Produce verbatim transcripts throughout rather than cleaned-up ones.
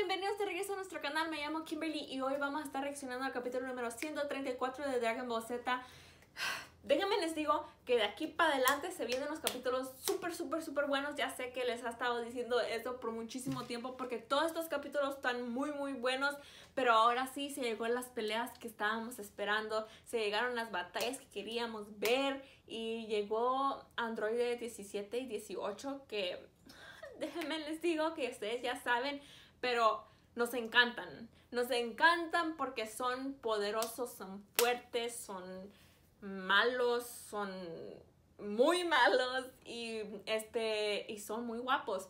bienvenidos de regreso a nuestro canal. Me llamo Kimberly y hoy vamos a estar reaccionando al capítulo número ciento treinta y cuatro de Dragon Ball Z. Déjenme les digo que de aquí para adelante se vienen unos capítulos súper, súper, súper buenos. Ya sé que les ha estado diciendo esto por muchísimo tiempo porque todos estos capítulos están muy, muy buenos. Pero ahora sí se llegó las peleas que estábamos esperando. Se llegaron las batallas que queríamos ver. Y llegó Android diecisiete y dieciocho que... Déjenme les digo que ustedes ya saben, pero nos encantan. Nos encantan porque son poderosos, son fuertes, son malos, son muy malos y, este, y son muy guapos.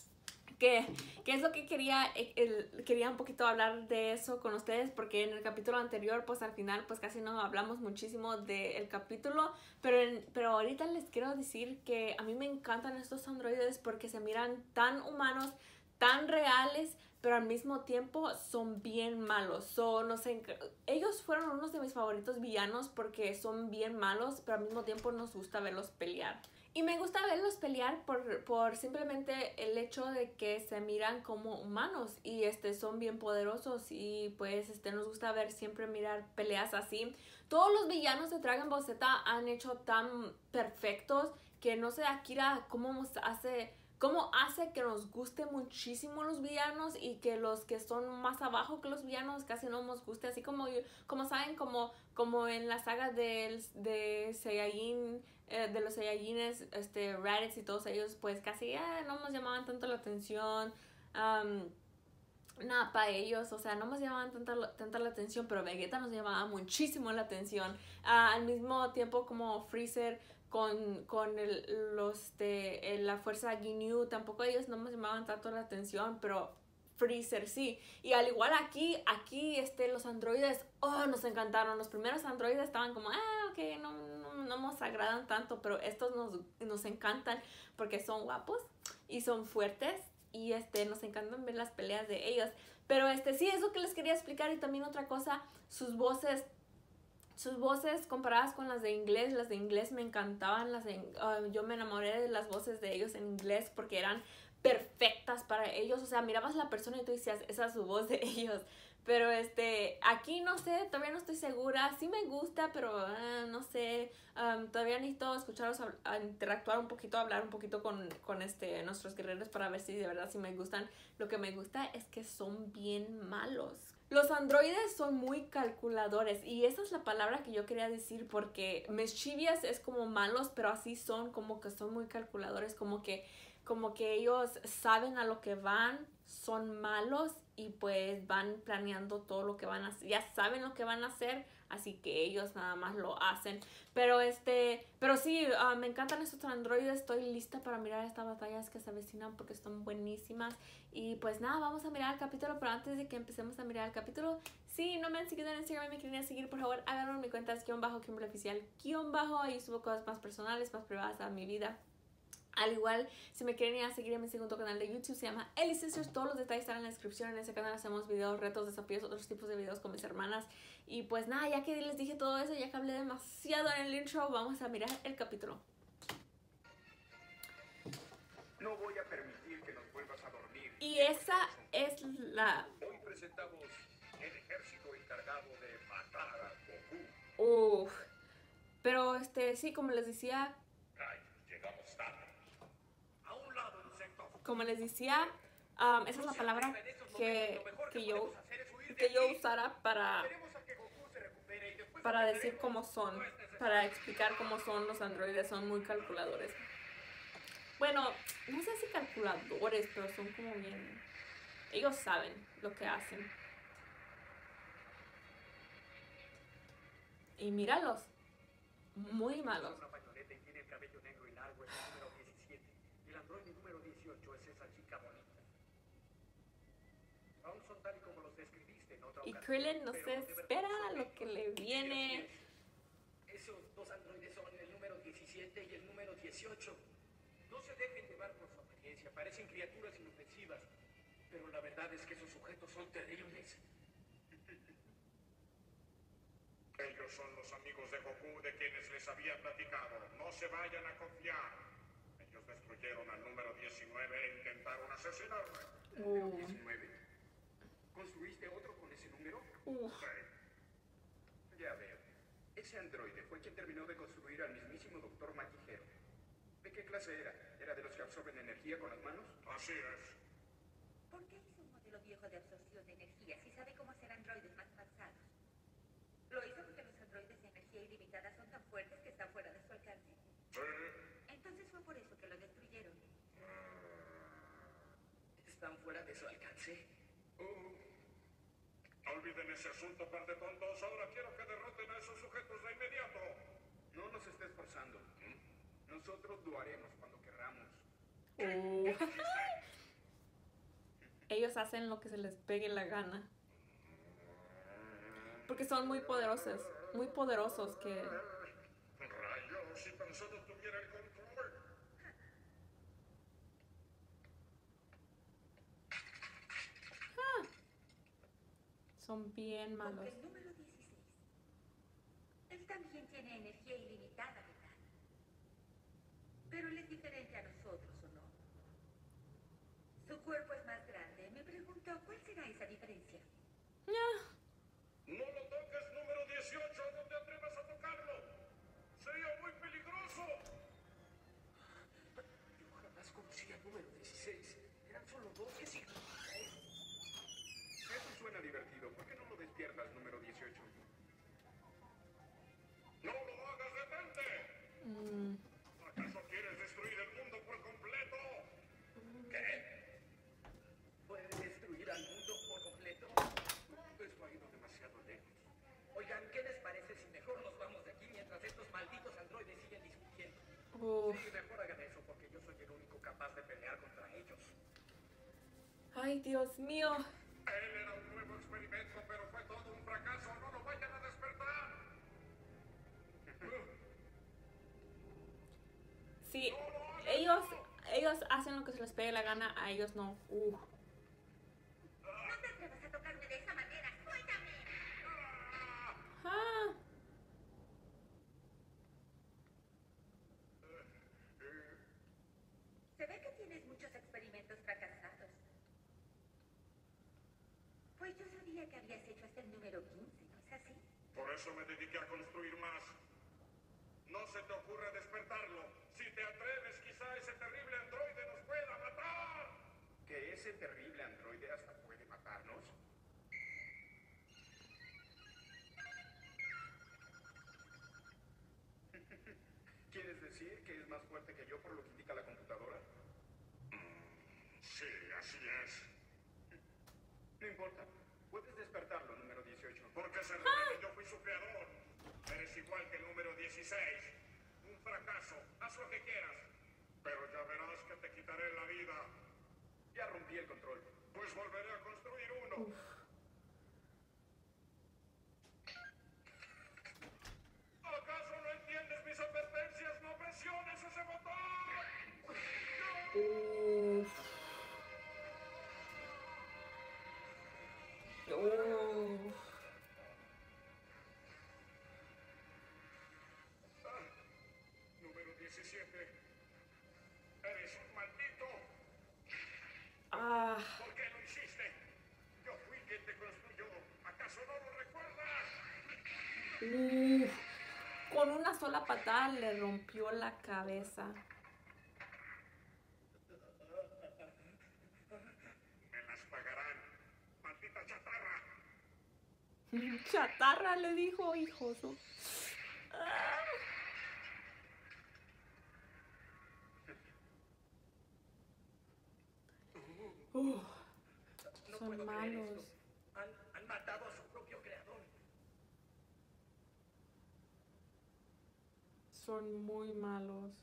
¿Qué, qué es lo que quería? El, quería un poquito hablar de eso con ustedes porque en el capítulo anterior, pues al final, pues casi no hablamos muchísimo del capítulo. Pero, en, pero ahorita les quiero decir que a mí me encantan estos androides porque se miran tan humanos, tan reales, pero al mismo tiempo son bien malos. Son, no sé, ellos fueron unos de mis favoritos villanos porque son bien malos, pero al mismo tiempo nos gusta verlos pelear. Y me gusta verlos pelear por, por simplemente el hecho de que se miran como humanos y este, son bien poderosos y pues este, nos gusta ver siempre mirar peleas así. Todos los villanos de Dragon Ball Z han hecho tan perfectos que no sé Akira cómo hace... ¿Cómo hace que nos guste muchísimo los villanos y que los que son más abajo que los villanos casi no nos guste? Así como, como saben, como, como en la saga de, de Saiyajin, eh, de los Saiyajines, este, Raditz y todos ellos, pues casi eh, no nos llamaban tanto la atención. Um, Nada, para ellos, o sea, no nos llamaban tanta, tanta la atención, pero Vegeta nos llamaba muchísimo la atención. Uh, al mismo tiempo como Freezer con, con el, los de el, la fuerza Ginyu, tampoco ellos no nos llamaban tanto la atención, pero Freezer sí. Y al igual aquí, aquí este, los androides, oh, nos encantaron. Los primeros androides estaban como, ah, ok, no, no, no nos agradan tanto, pero estos nos, nos encantan porque son guapos y son fuertes. Y este, nos encantan ver las peleas de ellos. Pero este, sí, es lo que les quería explicar. Y también otra cosa, sus voces, sus voces comparadas con las de inglés. Las de inglés me encantaban. Las de, uh, yo me enamoré de las voces de ellos en inglés porque eran perfectas para ellos. O sea, mirabas a la persona y tú decías, esa es su voz de ellos. Pero este, aquí no sé, todavía no estoy segura. Sí me gusta, pero uh, no sé. Um, todavía necesito escucharlos a, a interactuar un poquito, hablar un poquito con, con este, nuestros guerreros para ver si de verdad sí me gustan. Lo que me gusta es que son bien malos. Los androides son muy calculadores y esa es la palabra que yo quería decir porque mischievous es como malos, pero así son como que son muy calculadores, como que, como que ellos saben a lo que van, son malos y pues van planeando todo lo que van a hacer, ya saben lo que van a hacer, así que ellos nada más lo hacen. Pero este, pero sí, uh, me encantan estos androides, estoy lista para mirar estas batallas que se avecinan porque están buenísimas. Y pues nada, vamos a mirar el capítulo, pero antes de que empecemos a mirar el capítulo, si no me han seguido en Instagram y me quieren seguir, por favor, háganlo en mi cuenta, es guión bajo Kimberly Oficial, guión bajo, ahí subo cosas más personales, más privadas a mi vida. Al igual, si me quieren ir a seguir en mi segundo canal de YouTube, se llama Ellie Sisters. Todos los detalles están en la descripción. En ese canal hacemos videos, retos, desafíos, otros tipos de videos con mis hermanas. Y pues nada, ya que les dije todo eso, ya que hablé demasiado en el intro, vamos a mirar el capítulo. No voy a permitir que nos vuelvas a dormir. Y esa es la... Hoy presentamos el ejército encargado de matar a Goku. Uff. Pero este, sí, como les decía... Ay, llegamos tarde. A un lado, insecto. Como les decía, um, esa es la palabra que, que, yo, que yo usara para, para decir cómo son, para explicar cómo son los androides, son muy calculadores. Bueno, no sé si calculadores, pero son como bien... Ellos saben lo que hacen. Y míralos, muy malos. Tiene el cabello negro y largo, es el número diecisiete. Y el androide número dieciocho es esa chica bonita. Aún son tal y como los describiste en otra Y ocasión, Krillin no se espera lo que le viene. Esos dos androides son el número diecisiete y el número dieciocho. No se dejen llevar por su apariencia, parecen criaturas inofensivas. Pero la verdad es que esos sujetos son terribles. Ellos son los amigos de Goku de quienes les había platicado. No se vayan a confiar. Ellos destruyeron al número diecinueve e intentaron asesinarme. Uh. diecinueve. Ese androide fue quien terminó de construir al mismísimo doctor Maquijero. ¿De qué clase era? ¿Era de los que absorben energía con las manos? Así es. ¿Por qué hizo un modelo viejo de absorción de energía si sabe cómo hacer androides más avanzados? ¿Lo hizo porque los androides de energía ilimitada son tan fuertes que están fuera de su alcance? Sí. Entonces fue por eso que lo destruyeron. ¿Están fuera de su alcance? Uh, olviden ese asunto, par de tontos. Ahora quiero que derroten a esos sujetos de inmediato. No nos estés forzando. Nosotros lo haremos cuando querramos. Uh. Ellos hacen lo que se les pegue la gana. Porque son muy poderosos. Muy poderosos que... Rayos, si tan solo tuviera el control. Son bien Porque malos. el número dieciséis. Él también tiene energía ilimitada, ¿verdad? Pero él es diferente a nosotros, ¿o no? Su cuerpo es más grande. Me pregunto, ¿cuál será esa diferencia? Ya. No lo toques, número dieciocho, no te atrevas a tocarlo. Sería muy peligroso. Yo jamás conocí al número dieciséis. Eran solo dos que sí. Eso suena divertido. ¿Por qué no lo despiertas, número dieciocho? No lo hagas, detente. Mm. ¿Acaso quieres destruir el mundo por completo? ¿Qué? ¿Puede destruir al mundo por completo? Eso ha ido demasiado lejos. Oigan, ¿qué les parece si mejor nos vamos de aquí mientras estos malditos androides siguen discutiendo? Uf. Sí, mejor hagan eso porque yo soy el único capaz de pelear contra ellos. Ay, Dios mío. Él era un nuevo experimento, pero fue todo un fracaso. No lo vayan a despertar. Sí, ellos, ellos hacen lo que se les pegue la gana, a ellos no. Uh. No te atrevas a tocarme de esa manera. ¡Suéltame! Ah. Se ve que tienes muchos experimentos fracasados. Pues yo sabía que habías hecho hasta el número quince, ¿no es así? Por eso me dediqué a construir más. No se te ocurra despertarlo. Si te atreves, quizá ese terrible androide nos pueda matar. ¿Que ese terrible androide hasta puede matarnos? ¿Quieres decir que es más fuerte que yo por lo que indica la computadora? Sí, así es. No importa. Puedes despertarlo, número dieciocho. Porque se revela, yo fui su creador. Eres igual que el número dieciséis. Un fracaso. Haz lo que quieras. Pero ya verás que te quitaré la vida. Ya rompí el control. Pues volveré a construir uno. ¿Acaso no entiendes mis advertencias? ¡No presiones ese botón! Uf. Uf. Ah, número diecisiete. Eres un maldito. Ah. ¿Por qué lo hiciste? Yo fui quien te construyó. ¿Acaso no lo recuerdas? Uf. Con una sola patada le rompió la cabeza. Me las pagarán. Maldita chatarra. Chatarra le dijo, hijoso. Ah. Uf. No Son puedo creer malos. esto. Han, han matado a su propio creador. Son muy malos.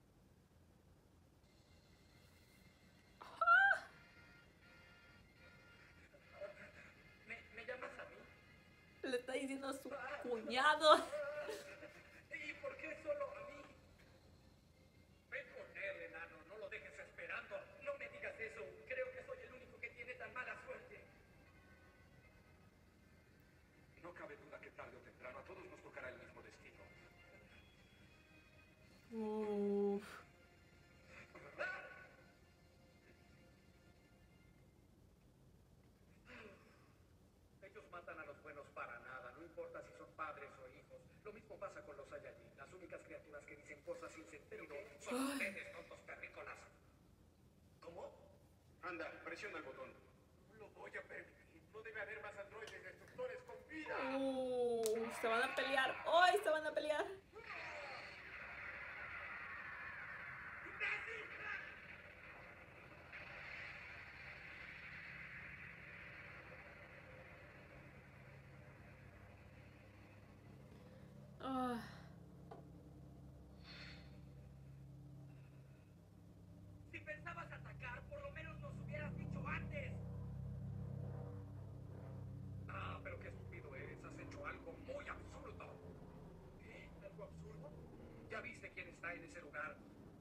¿Me, me llamas a mí? Le está diciendo a su cuñado. ¿Y por qué solo a mí? Ven con él, enano. No lo dejes esperando. No me digas eso. Creo que soy el único que tiene tan mala suerte. No cabe duda que tarde o temprano a todos nos tocará el mismo destino. Uf. Ellos matan a los buenos para nada. No importa si son padres o hijos. Lo mismo pasa con los Saiyajin. Las únicas criaturas que dicen cosas sin sentido son ustedes, tontos terrícolas. ¿Cómo? Anda, presiona el botón. No lo voy a permitir. No debe haber más androides destructores con vida. Uh, se van a pelear. ¡Ay, se van a pelear! Ah. Si pensabas atacar, por lo menos nos hubieras dicho antes. Ah, pero qué estúpido eres. Has hecho algo muy absurdo. ¿Qué? ¿Algo absurdo? Ya viste quién está en ese lugar.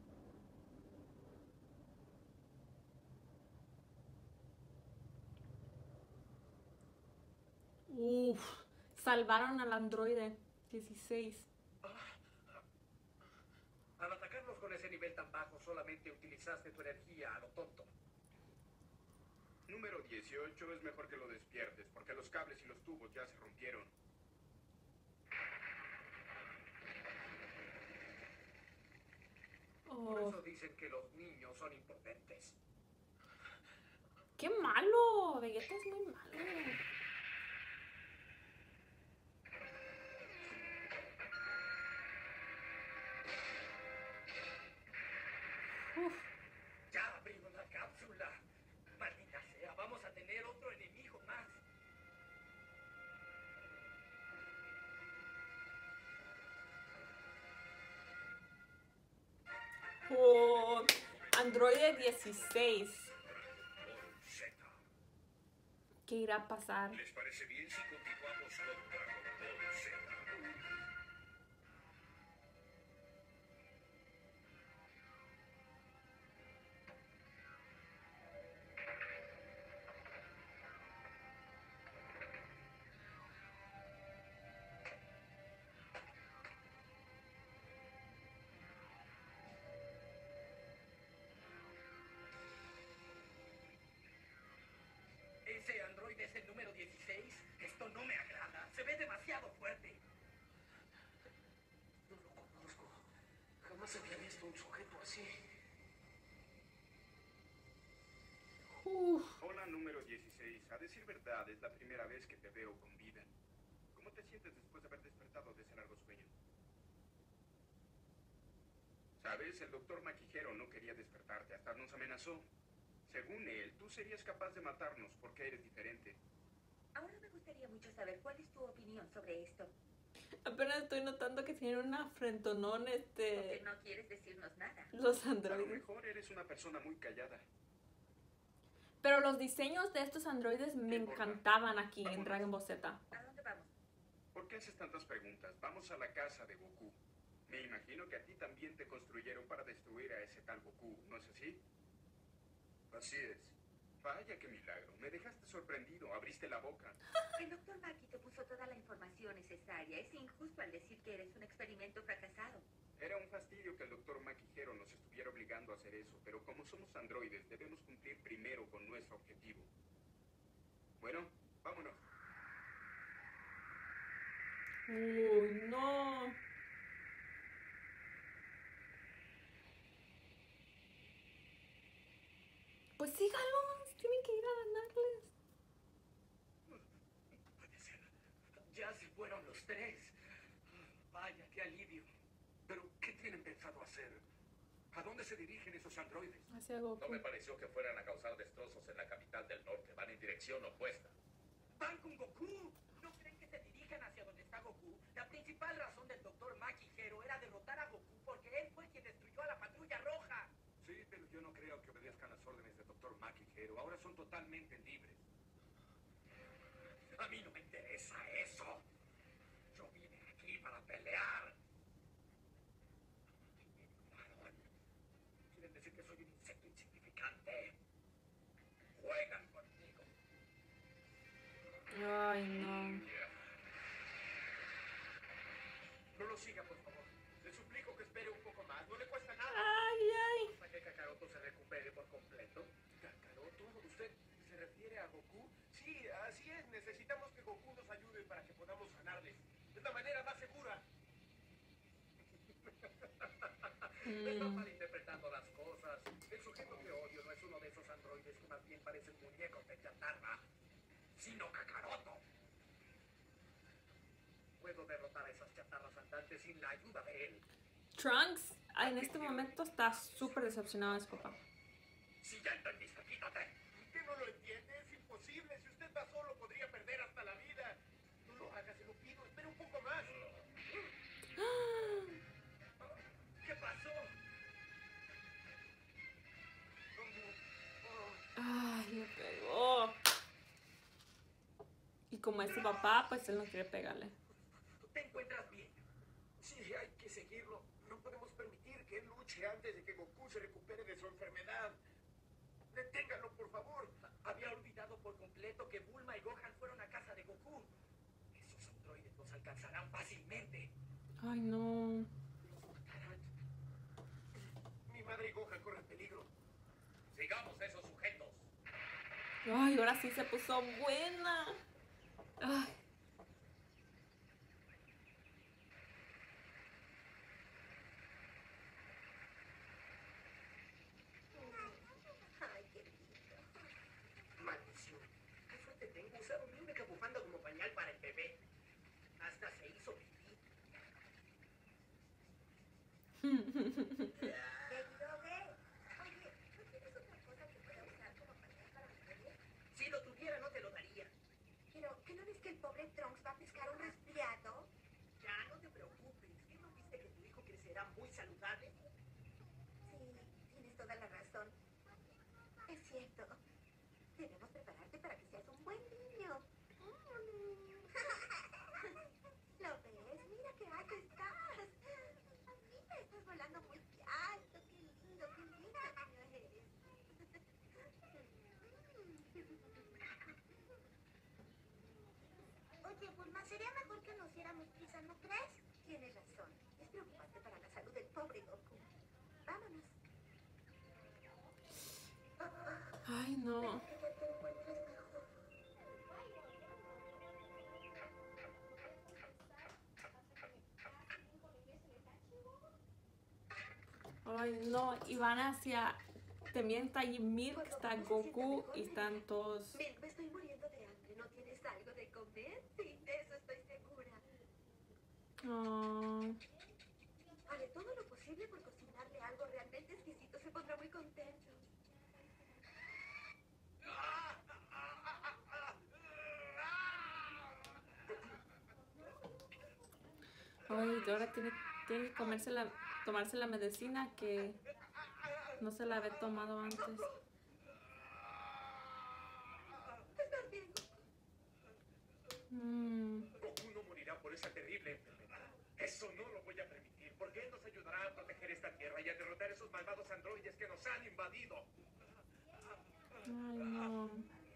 Uf, salvaron al androide dieciséis. Al atacarnos con ese nivel tan bajo, solamente utilizaste tu energía a lo tonto. Número dieciocho, es mejor que lo despiertes, porque los cables y los tubos ya se rompieron. Por Oh, eso dicen que los niños son impotentes. ¡qué malo! Vegeta es muy malo. Uf. Ya abrimos la cápsula. Maldita sea, vamos a tener otro enemigo más. Oh, androide dieciséis. Z. ¿Qué irá a pasar? ¿Les parece bien si continuamos con Dragon Ball Z? ¿Ese androide es el número dieciséis? Esto no me agrada. Se ve demasiado fuerte. No lo conozco. Jamás había visto un sujeto así. Uf. Hola, número dieciséis. A decir verdad, es la primera vez que te veo con vida. ¿Cómo te sientes después de haber despertado de ese largo sueño? Sabes, el doctor Maquijero no quería despertarte, hasta nos amenazó. Según él, tú serías capaz de matarnos porque eres diferente. Ahora me gustaría mucho saber cuál es tu opinión sobre esto. Apenas estoy notando que tienen una frentonón, Porque este... no quieres decirnos nada. los A lo androides. mejor eres una persona muy callada. Pero los diseños de estos androides me ¿Qué importa? encantaban aquí en Vámonos. Dragon Ball Z. ¿A dónde vamos? ¿Por qué haces tantas preguntas? Vamos a la casa de Goku. Me imagino que a ti también te construyeron para destruir a ese tal Goku, ¿no es así? Así es. Vaya qué milagro. Me dejaste sorprendido. Abriste la boca. El doctor Maki te puso toda la información necesaria. Es injusto al decir que eres un experimento fracasado. Era un fastidio que el doctor Maquijero nos estuviera obligando a hacer eso, pero como somos androides, debemos cumplir primero con nuestro objetivo. Bueno, vámonos. Uy, no. Pues sígalos, tienen que ir a ganarles. No puede ser. Ya se fueron los tres. Vaya, qué alivio. Pero, ¿qué tienen pensado hacer? ¿A dónde se dirigen esos androides? Hacia Goku. No me pareció que fueran a causar destrozos en la capital del norte. Van en dirección opuesta. ¡Van con Goku! ¿No creen que se dirijan hacia donde está Goku? La principal razón del doctor Maquijero era derrotar a Goku porque él fue quien destruyó a la Patrulla Roja. Sí, pero yo no creo que obedezcan las órdenes del doctor Maquijero. Ahora son totalmente libres. A mí no me interesa eso. Yo vine aquí para pelear. ¿Quieren decir que soy un insecto insignificante? Juegan conmigo. Ay, no. No lo siga, por favor. Le suplico que espere un poco más. No le cuesta nada. Ay, ay. Hasta que Kakaroto se recupere por completo. ¿Kakaroto? ¿Usted se refiere a Goku? Sí, así es. Necesitamos que Goku nos ayude para que podamos ganarle. una manera más segura. Mm. Estás malinterpretando las cosas. El sujeto que odio no es uno de esos androides que más bien parecen muñecos de chatarra, sino Kakaroto. Puedo derrotar a esas chatarras andantes sin la ayuda de él. Trunks en este momento está súper decepcionado de su papá. Si ya entendiste, quítate. ¿Qué no lo entiende? Es imposible. Si usted va solo, podría perder hasta la vida. No lo hagas, se lo pido. Espera un poco más. ¿Qué pasó? Ay, le pegó. Y como es su papá, pues él no quiere pegarle. ¿Te encuentras bien? Sí, hay que seguirlo. No podemos permitir que él luche antes de que Goku se recupere de su enfermedad. Deténgalo, por favor. Había olvidado por completo que Bulma y Gohan fueron a casa de Goku. Esos androides nos alcanzarán fácilmente. Ay, no. Mi madre y Gohan corren peligro. Sigamos esos sujetos. Ay, ahora sí se puso buena. Ay. Ay, qué lindo. Maldición. ¿Qué suerte tengo? Usaron mi única bufanda como pañal para el bebé. Hasta se hizo pipí. Querido bebé, oye, ¿no tienes otra cosa que pueda usar como pañal para mi bebé? Si lo tuviera, no te lo daría. Pero, ¿qué no ves que el pobre Trunks va a pescar un resfriado? Ya, no te preocupes. ¿Qué no viste que tu hijo crecerá muy saludable? Sí, tienes toda la razón. Es cierto. Debemos prepararte para que seas un buen niño. Mm. ¿Lo ves? Mira qué alto estás. Mira, estás volando muy alto. Qué lindo, qué lindo niño eres. Oye, Bulma, sería mejor que nos diéramos prisa, ¿no crees? Tienes razón. Es preocupante para la salud del pobre Goku. Vámonos. Ay, no. Que ya te encuentres mejor. Ay, no. Y van hacia... También está allí Milk, está Goku y están todos... Milk, me estoy muriendo de hambre. ¿No tienes algo de comer? Sí, de eso estoy segura. Oh. Haré todo lo posible por cocinarle algo realmente exquisito. Se pondrá muy contento. Ay, y ahora tiene, tiene que comerse la, tomarse la medicina que no se la había tomado antes. ¿Estás bien? Mm. Goku no morirá por esa terrible enfermedad. Eso no lo voy a permitir, porque él nos ayudará a proteger esta tierra y a derrotar a esos malvados androides que nos han invadido. Ay, no.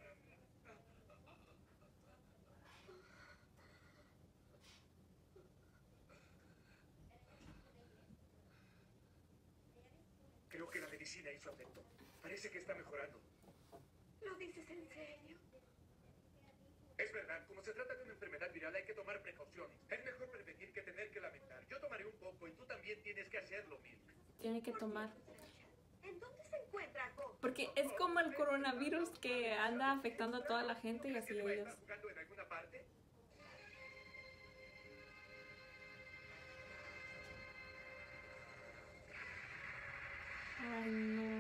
Creo que la medicina hizo efecto. Parece que está mejorando. ¿Lo dices en serio? Es verdad, como se trata de una enfermedad viral hay que tomar precauciones. Es mejor prevenir que tener que lamentar. Yo tomaré un poco y tú también tienes que hacerlo, Milk. Tiene que tomar. ¿En dónde se encuentra Goku? Porque es como el coronavirus que anda afectando a toda la gente y así ¿Que tú ellos. estás jugando en alguna parte? Ay, no.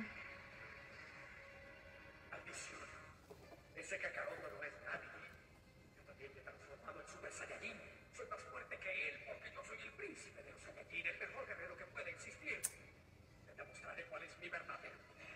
Maldición. Ese Kakaroto no es nadie. Yo también me he transformado en Super Saiyajin. Soy más fuerte que él porque yo soy el príncipe de los Saiyajin, el mejor guerrero que puede existir. Te demostraré cuál es mi verdadero poder.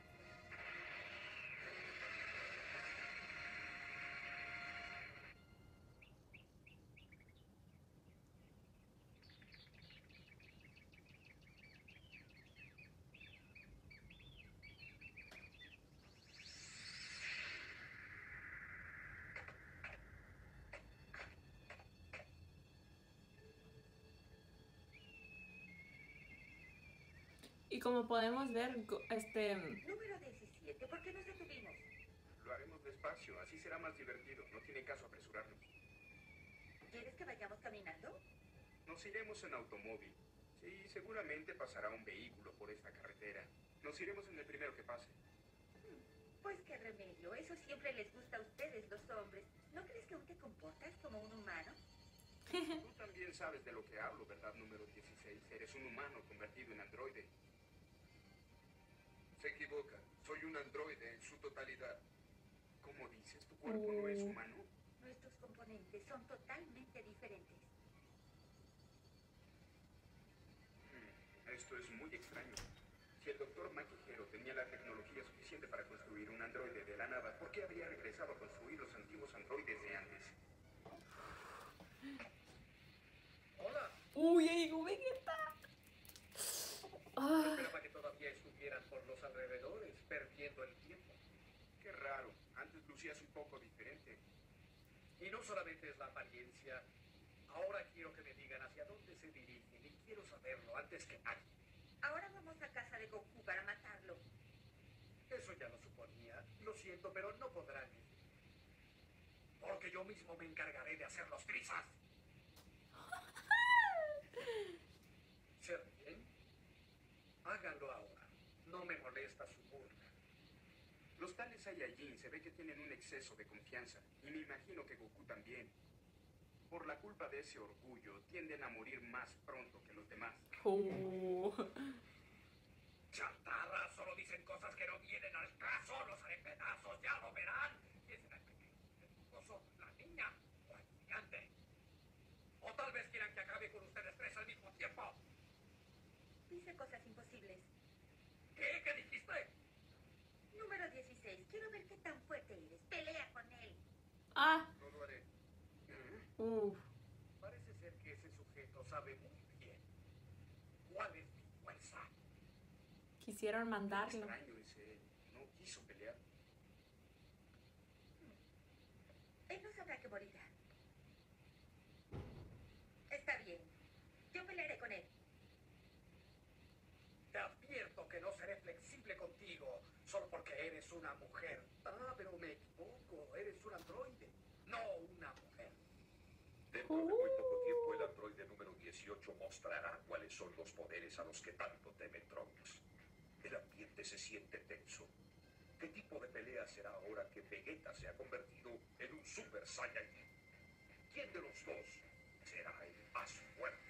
Y como podemos ver, go- este... Número diecisiete, ¿por qué nos detuvimos? Lo haremos despacio, así será más divertido. No tiene caso apresurarnos. ¿Quieres que vayamos caminando? Nos iremos en automóvil. Sí, seguramente pasará un vehículo por esta carretera. Nos iremos en el primero que pase. Pues qué remedio, eso siempre les gusta a ustedes los hombres. ¿No crees que aún te comportas como un humano? Tú también sabes de lo que hablo, ¿verdad, número dieciséis? Eres un humano convertido en androide. Se equivoca. Soy un androide en su totalidad. ¿Cómo dices? ¿Tu cuerpo no es humano? Nuestros componentes son totalmente diferentes. Hmm, Esto es muy extraño. Si el doctor Maquijero tenía la tecnología suficiente para construir un androide de la nada, ¿por qué habría regresado a construir los antiguos androides de antes? Hola. Uy, ya llegó Vegeta. Ah, Esperaba que todavía estuvieran por los alrededores, perdiendo el tiempo. Qué raro. Antes lucías un poco diferente. Y no solamente es la apariencia. Ahora quiero que me digan hacia dónde se dirigen y quiero saberlo antes que nadie. Ahora vamos a casa de Goku para matarlo. Eso ya lo suponía. Lo siento, pero no podrán ir. Porque yo mismo me encargaré de hacer los trizas. ¿Se ríen? Háganlo ahora. No me molesta su burla. Los tales Saiyajin se ve que tienen un exceso de confianza, y me imagino que Goku también. Por la culpa de ese orgullo, tienden a morir más pronto que los demás. oh. Chatarra, solo dicen cosas que no vienen al caso. Los haré pedazos, ya lo verán. ¿Quién será el pequeño, el esposo, la niña o el gigante? O tal vez quieran que acabe con ustedes tres al mismo tiempo. Dice cosas imposibles. ¿Qué? ¿Qué dijiste? Número dieciséis, quiero ver qué tan fuerte eres. Pelea con él. Ah, No lo haré. uf. Parece ser que ese sujeto sabe muy bien cuál es mi fuerza. Quisieron mandarlo. Extraño ese él. No quiso pelear. Él no sabrá que morirá. Está bien. Yo pelearé con él. Te advierto que no seré flexible contigo solo porque eres una mujer. Ah, pero me equivoco. Eres un androide, no una mujer. Dentro de muy poco tiempo, el androide número dieciocho mostrará cuáles son los poderes a los que tanto teme Trunks. El ambiente se siente tenso. ¿Qué tipo de pelea será ahora que Vegeta se ha convertido en un Super Saiyajin? ¿Quién de los dos será el más fuerte?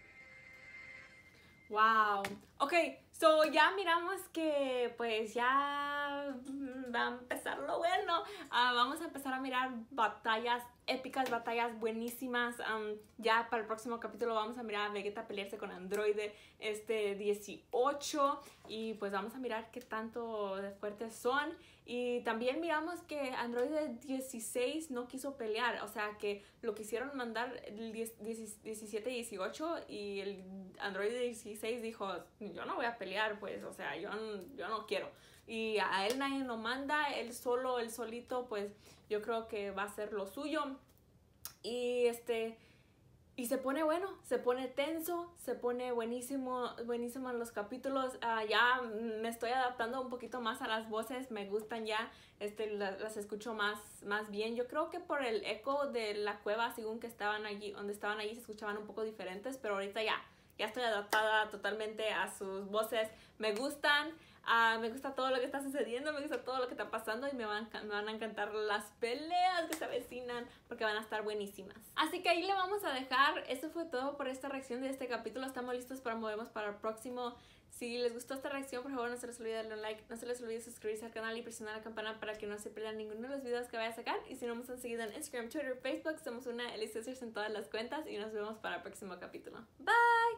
Wow. Ok, so ya miramos que pues ya mm, va a empezar lo bueno. Ah, vamos a empezar a mirar batallas épicas, batallas buenísimas. Um, ya para el próximo capítulo vamos a mirar a Vegeta pelearse con Androide este dieciocho. Y pues vamos a mirar qué tanto de fuertes son. Y también miramos que Androide dieciséis no quiso pelear. O sea que lo quisieron mandar el diecisiete y dieciocho. Y el Androide dieciséis dijo, yo no voy a pelear, pues, o sea, yo, yo no quiero. Y a él nadie lo manda, él solo, él solito, pues, yo creo que va a ser lo suyo. Y este, y se pone bueno, se pone tenso, se pone buenísimo, buenísimo en los capítulos. Uh, ya me estoy adaptando un poquito más a las voces, me gustan ya, este, las, las escucho más, más bien. Yo creo que por el eco de la cueva, según que estaban allí, donde estaban allí, se escuchaban un poco diferentes, pero ahorita ya. Ya estoy adaptada totalmente a sus voces. Me gustan, uh, me gusta todo lo que está sucediendo, me gusta todo lo que está pasando y me van, me van a encantar las peleas que se avecinan porque van a estar buenísimas. Así que ahí le vamos a dejar. Eso fue todo por esta reacción de este capítulo. Estamos listos para movernos para el próximo. Si les gustó esta reacción, por favor no se les olvide darle un like, no se les olvide suscribirse al canal y presionar la campana para que no se pierdan ninguno de los videos que vaya a sacar. Y si no nos han seguido en Instagram, Twitter, Facebook, somos una Elite Sisters en todas las cuentas y nos vemos para el próximo capítulo. Bye!